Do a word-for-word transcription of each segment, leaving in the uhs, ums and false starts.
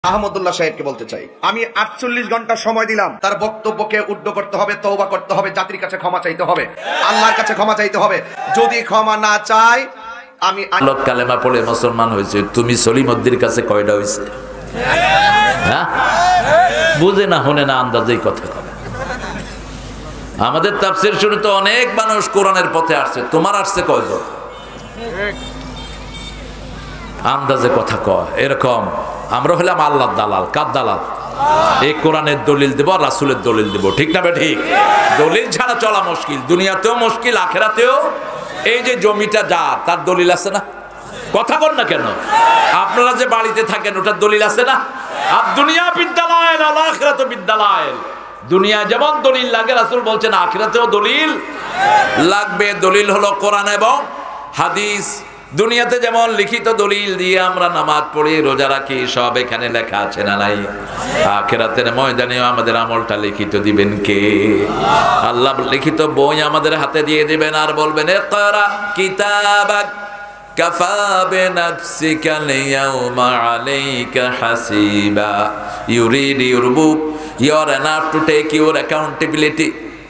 আহমদুল্লাহ সাহেবকে বলতে চাই, আমি আটচল্লিশ ঘন্টা সময় দিলাম, তার বক্তব্যকে উদ্ধ করতে হবে, তওবা করতে হবে, জাতির কাছে ক্ষমা চাইতে হবে, আল্লাহর কাছে ক্ষমা চাইতে হবে। যদি ক্ষমা না চাই, আমি লোক কালেমা পড়ে মুসলমান হয়েছে, তুমি সলিমউদ্দির কাছে কয়টা হয়েছে? হ্যাঁ, বুঝে না শুনে না আন্দাজেই কথা কয়। আমাদের তাফসীর শুনে তো অনেক মানুষ কোরআনের পথে আসছে, তোমার আসছে কয়জন? আন্দাজে কথা কয় এরকম। আমরা হলাম আল্লাহর দালাল। কার দালাল? এই কোরআনের দলিল দেব, রাসূলের দলিল দেব, ঠিক না বে ঠিক? দলিল ছাড়া চলা মুশকিল, দুনিয়াতেও মুশকিল, আখিরাতেও। এই যে জমিটা যার, তার দলিল আছে না? কথা বল না কেন? আপনারা যে বাড়িতে থাকেন, ওটার দলিল আছে না? আর দুনিয়া বিদ্যালয়, আল আখিরাতু বিদ্যালয়। দুনিয়া যেমন দলিল লাগে, রাসূল বলছেন আখিরাতেও দলিল লাগবে। দলিল হলো কোরআন এবং হাদিস। দুনিয়াতে যেমন লিখিত দলিল দিয়ে আমরা নামাজ পড়ি, রোজা রাখি, সব এখানে লেখা আছে না নাই? আখিরাতের ময়দানেও আমাদের আমলটা লিখিত দিবেন কে? আল্লাহ লিখিত বই আমাদের হাতে দিয়ে দিবেন আর বলবেন, ইকরা কিতাবাক কাফা বিনাফসিকা আল-ইয়াওমা আলাইকা হাসিবা। You read your book, you are enough to take your accountability.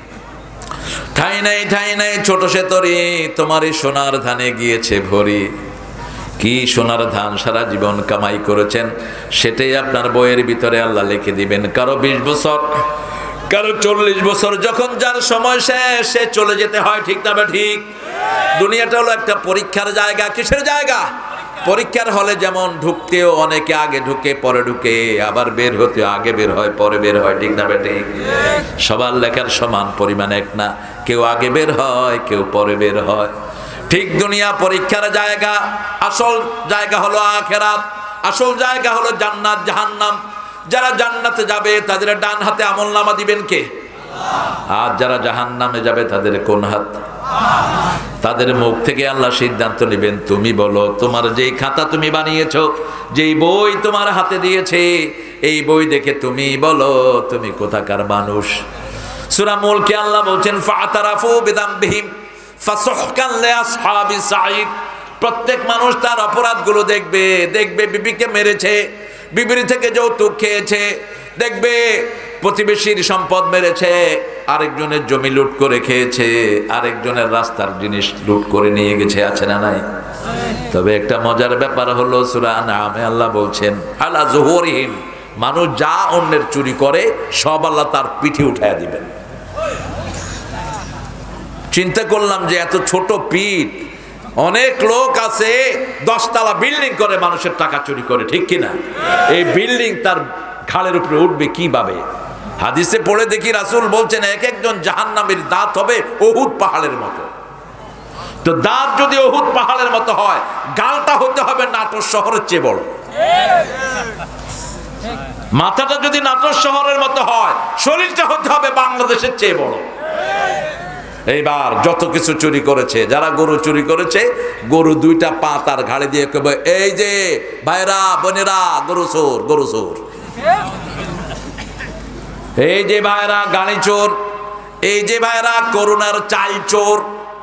ঠাই নাই ঠাই নাই ছোট সে তরি, তোমার এই সোনার ধানে গিয়েছে ভরি। কি সোনার ধান সারা জীবন কামাই করেছেন, সেটাই আপনার বইয়ের ভিতরে আল্লাহ লিখে দিবেন। কারো বিশ বছর, কারো চল্লিশ বছর, যখন যার সময় শেষ, সে চলে যেতে হয়, ঠিক না? ঠিক। দুনিয়াটা হলো একটা পরীক্ষার জায়গা। কিসের জায়গা? পরীক্ষার হলে যেমন ঢুকতেও অনেকে আগে ঢুকে পরে ঢুকে, আবার বের হতে আগে বের হয় পরে বের হয়, ঠিক না ঠিক? সবার লেখার সমান পরিমাণ এক না, কেউ আগে বের হয় কেউ পরে বের হয়। ঠিক দুনিয়া পরীক্ষার জায়গা। আসল জায়গা হলো আখিরাত, আসল জায়গা হলো জান্নাত জাহান্নাম। যারা জান্নাতে যাবে তাদের ডান হাতে আমলনামা দিবেন কে? আর যারা জাহান্নামে যাবে তাদের কোন হাত? তাদের মুখ থেকে আল্লাহ সিদ্ধান্ত নেবেন, তুমি বলো, তোমার যেই খাতা তুমি বানিয়েছো, যেই বই তোমার হাতে দিয়েছে, এই বই দেখে তুমি বলো তুমি কোথাকার মানুষ। সূরা মুলকে আল্লাহ বলছেন, ফাতারাফু বিযামবিহিম ফাসুহকান লিআসহাবিস সাঈদ। প্রত্যেক মানুষ তার অপরাধগুলো দেখবে। দেখবে বিবিকে মেরেছে, বিবির থেকে যৌতুক খেয়েছে, দেখবে প্রতিবেশীর সম্পদ মেরেছে, আরেকজনের জমি লুট করে খেয়েছে, আরেকজনের রাস্তার জিনিস লুট করে নিয়ে গেছে, আছে না নাই? তবে একটা মজার ব্যাপার হলো, সূরা আনআমে আল্লাহ বলছেন, আলা যুহুরিহিম, মানুষ যা অন্যের চুরি করে সব আল্লাহ তার পিঠে উঠায় দিবেন। চিন্তা করলাম যে এত ছোট পিঠ, অনেক লোক আছে দশতলা বিল্ডিং করে মানুষের টাকা চুরি করে, ঠিক কিনা? এই বিল্ডিং তার ঘাড়ের উপরে উঠবে কিভাবে? হাদিসে পড়ে দেখি রাসূল বলছেন, এক একজন জাহান্নামীর দাঁত হবে উহুদ পাহাড়ের মতো। তো দাঁত যদি উহুদ পাহাড়ের মতো হয়, গালটা হতে হবে নাটোর শহরের চেয়ে বড়। মাথাটা যদি নাটোর শহরের মতো হয়, শরীরটা হতে হবে বাংলাদেশের চেয়ে বড়। এইবার যত কিছু চুরি করেছে, যারা গরু চুরি করেছে, গরু দুইটা পা তার ঘাড়ে দিয়ে কবে, এই যে ভাইরা বোনেরা, গরু চোর, গরু চোর। এই যে ভাইরা গাড়ি চোর, এই যে ভাইরা করোনার চাল চোর।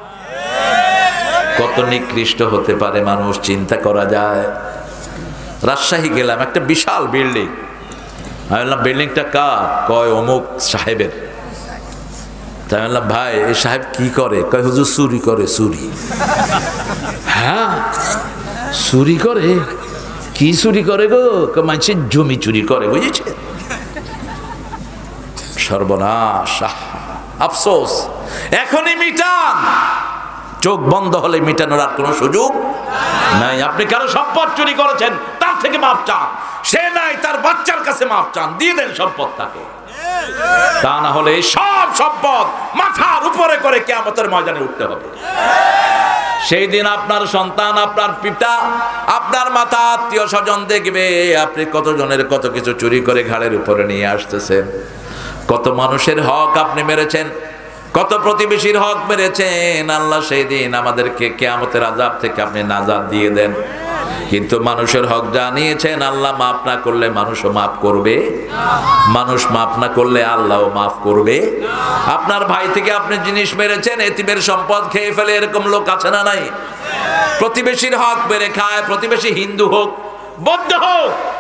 কত নিকৃষ্ট হতে পারে মানুষ, চিন্তা করা যায়। রাজশাহী গেলাম, একটা বিশাল বিল্ডিং। আমি বললাম, বিল্ডিংটা কার? কয় অমুক সাহেবের। তাই বললাম, ভাই এই সাহেব কি করে? কয় হুজুর চুরি করে। চুরি? হ্যাঁ, চুরি করে। কি চুরি করে গো? মানুষের জমি চুরি করে, বুঝেছে? সর্বনাশ, আফসোস। এখনই মিটান, চোখ বন্ধ হলে মিটানোর আর কোনো সুযোগ নাই। আপনি কারো সম্পদ চুরি করেছেন, তার থেকে মাপ চান। সে নাই, তার বাচ্চার কাছে মাপ চান, দিয়ে দেন সম্পদ তাকে। তা না হলে সব সম্পদ মাথার উপরে করে কিয়ামতের ময়দানে উঠতে হবে। সেই দিন আপনার সন্তান, আপনার পিতা, আপনার মাতা, আত্মীয় স্বজন দেখবে আপনি কত জনের কত কিছু চুরি করে ঘাড়ের উপরে নিয়ে আসতেছেন। কত মানুষের হক আপনি মেরেছেন, কত প্রতিবেশীর হক মেরেছেন। আল্লাহ সেই দিন আমাদেরকে কিয়ামতের আযাব থেকে আপনি নাজাত দিয়ে দেন। কিন্তু মানুষের হক যা নিয়েছেন, আল্লাহ মাফ না করলে মানুষও মাফ করবে, মানুষ মাফ না করলে আল্লাহও মাফ করবে। আপনার ভাই থেকে আপনি জিনিস মেরেছেন, এতিমের সম্পদ খেয়ে ফেলে, এরকম লোক আছে না নাই? প্রতিবেশীর হক মেরে খায়, প্রতিবেশী হিন্দু হোক, বৌদ্ধ হোক,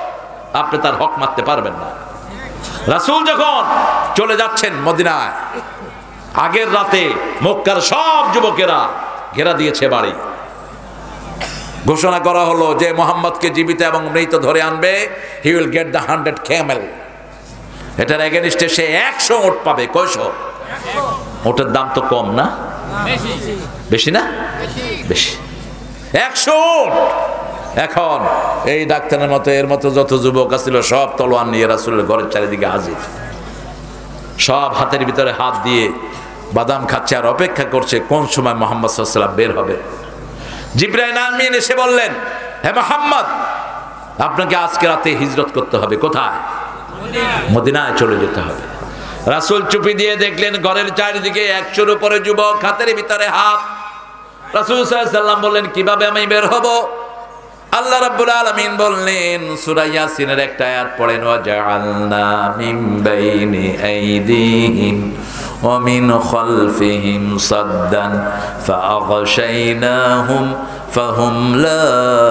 আপনি তার হক মারতে পারবেন না। রাসূল যখন চলে যাচ্ছেন মদিনায়, আগের রাতে মক্কার সব যুবকেরা ঘেরা দিয়েছে বাড়ি। ঘোষণা করা হলো যে মুহাম্মদকে জীবিত এবং মৃত ধরে আনবে, he will get the hundred camel. এটার এগেনিস্টে সে একশো ওট পাবে। কয়শো? ওটের দাম তো কম না? বেশি না? বেশি। একশো ওট। এখন এই ডাক্তারের মতো এর মতো যত যুবক আছিল সব তলোয়ার নিয়ে রাসূলের ঘরের চারিদিকে হাজির। সব হাতের ভিতরে হাত দিয়ে বাদাম খাচ্ছে আর অপেক্ষা করছে কোন সময় মুহাম্মদ সাল্লাল্লাহু আলাইহি ওয়াসাল্লাম বের হবে। জিবরাইল আমিন এসে বললেন, হে মুহাম্মদ, আপনাকে আজকে রাতে হিজরত করতে হবে। কোথায়? মদিনায় চলে যেতে হবে। রাসূল চুপি দিয়ে দেখলেন ঘরের চারিদিকে একশোর উপরে যুবক, হাতের ভিতরে হাত। রাসূল সাল্লাল্লাহু আলাইহি ওয়াসাল্লাম বললেন, কিভাবে আমি বের হব? আল্লাহ রাব্বুল আলামিন বললেন, সূরা ইয়াসিনের একটা আয়াত পড়েন, ওয়া জাআলনা মিন বাইনি আইদিহিম ওয়া মিন খালফিহিম সাদ্দান ফাআগশাইনাহুম ফাহুম লা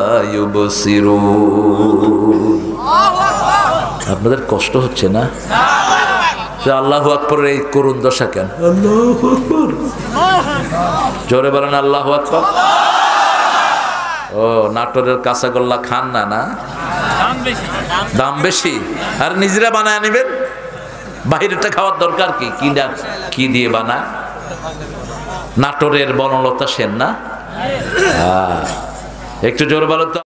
ইউবসিরুন। আপনাদের কষ্ট হচ্ছে না? আল্লাহু আকবরের এই করুণ দশা কেন? আল্লাহু আকবার, জোরে বলেন আল্লাহু আকবার। ও নাটোরের কাঁচাগোল্লা খান না? না, দাম বেশি। আর নিজেরা বানায় নেবেন, বাইরেটা খাওয়ার দরকার কি? কি না কি দিয়ে বানায়? নাটোরের বনলতা সেন না? একটু জোরে বলো তো।